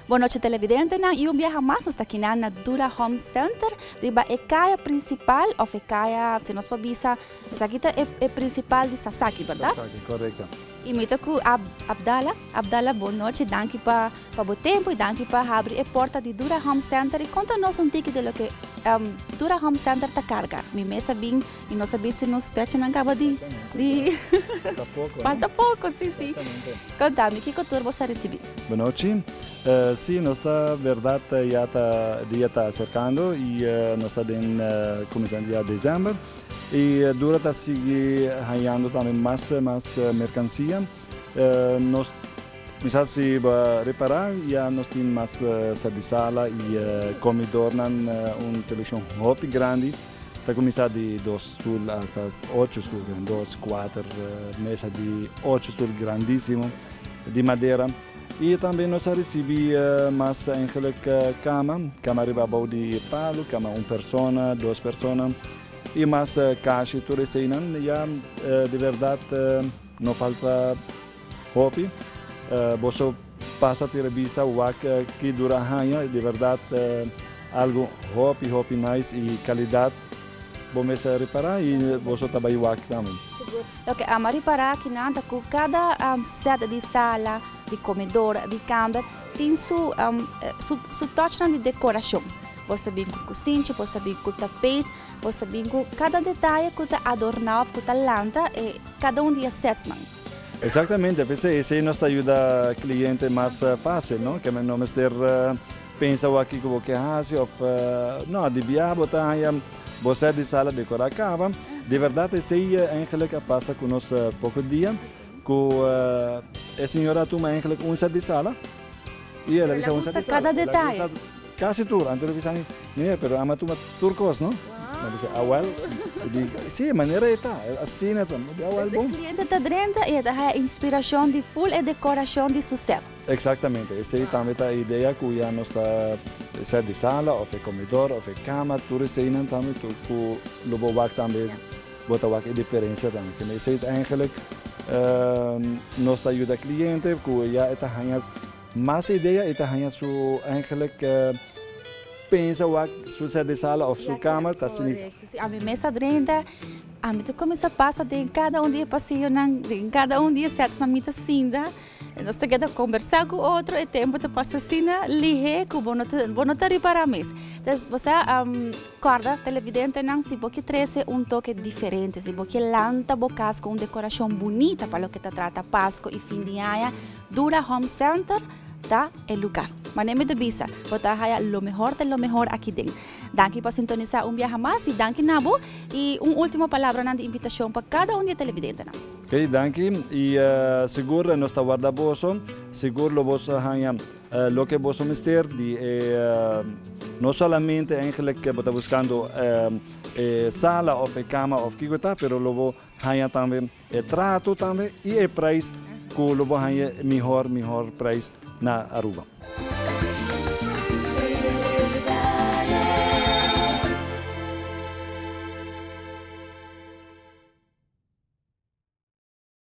Boa noite, televidente. E viaja mais nos está aqui na Dura Home Center. Riba é caia principal, ou é caia, se nós pabisa, essa aqui é principal de Sasaki, verdade? Sasaki, correto. E me toco Abdala, boa noite, danke para o tempo e danke para abrir a porta de Dura Home Center. E conta-nos um tique de lo que Dura Home Center está carga. Me mesa bem e nós sabemos se nos pede não acaba de... Falta pouco. Falta pouco, sim. Conta-me, que cultura você recebeu? Boa noite. Sim, nossa verdade já está cercando e nós estamos começando já dezembro. E Dura está seguindo ganhando também mais mercancia. Nós, se reparar, já nós temos mais de sala e comedor, uma seleção muito grande. Está começando de 2 stools até 8 stools, 2, 4 mesas de 8 stools grandíssimo de madeira. E também nós recebemos mais cama ribabau de palo, cama 1 pessoa, 2 pessoas. E mais caixa, tudo isso aí, de verdade, não falta hobby. Você passa a ter vista o que dura anos, de verdade, algo hobby nice e qualidade. Vamos reparar e você trabalha o também. Ok, a reparar que nada com cada set de sala, de comedor, de câmara, tem sua touch de decoração. Você vem com cozinha, você vem com tapete, você vem com cada detalhe que está adornado, que está lanta e cada dia sets. Exatamente, isso nos ajuda o cliente mais fácil, não? Que não ter pensa o que você faz, não, de viajar, você de sala decorar cava. De verdade, isso aí é passa com nós pouco dia, com a senhora toma um set de sala e ela visa um set de sala. Cada detalhe. Casi tour, antes bisa ni, pero ama tu turcos, no? Bisa awal, sim, maneira está, assim é também, awal bom. O cliente está dentro e a inspiração de full e decoração de sucesso. Exatamente, essa aí também é a ideia que já nós está set de sala, ou de comedor, ou de cama, tudo isso aí também, tu lobo wak também, bota wak a diferença também. Que essa aí eigenlijk nós ajuda o cliente, que já está ganhando mais ideia, está ganhando su eigenlijk pensa o set de sala ou sua cama, tá assim. A minha mesa dentro, a minha começa a passar de cada dia passeio, em cada dia sets na minha cinda. Nós temos que conversar com o outro e tempo de passar assim, ligar com o não ter para a mesa. Então, você corda televidente não se você traz toque diferente, se você lanta bocas com uma decoração bonita para o que te trata Páscoa e fim de ano, Dura Home Center tá é lugar. Mas nem me devisa, botar lo mejor de lo mejor aqui dentro. Danke por sintonizar viaje mais e danke Nabo e última palavra na invitação para cada de televidente. Ok, danke e seguro nós está guarda bolso, seguro lo bolso hanya lo que bolso mister de não somente eigenlijk que está buscando sala ou cama ou que está, pero lo hanya também trato também e preço que lo hanya melhor preço na Aruba.